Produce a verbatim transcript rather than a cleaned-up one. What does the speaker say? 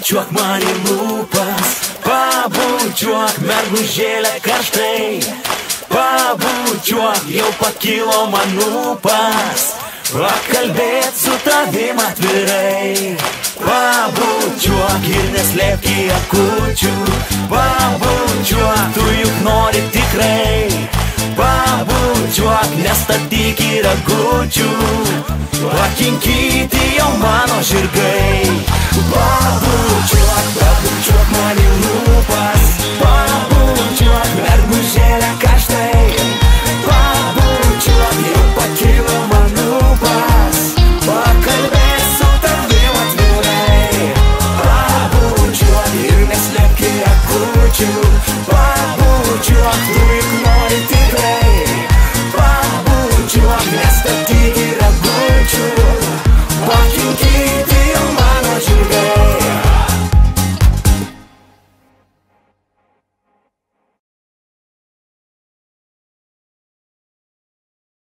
Pabučiuok man į lūpas, pabučiuok mergužėlę karštai, pabučiuok, jau pakilo man ūpas, pakalbėt su tavim atvirai. Pabučiuok ir neslėpk į akučių, pabučiuok, tu juk nori tikrai. Pabučiuok, nestatyk į ragučių, pakinkyti jau mano žirgai. Pabučiuok, pabučiuok man į lūpas.